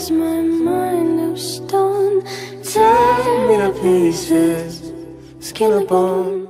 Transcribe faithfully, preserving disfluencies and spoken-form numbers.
is my mind of stone? Tear me to pieces, skin and bone.